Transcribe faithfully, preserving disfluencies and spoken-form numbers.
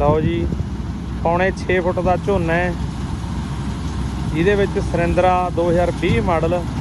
लो जी पौने छे फुट का झोना है, जिहदे विच सरिंद्रा दो हज़ार बीस मॉडल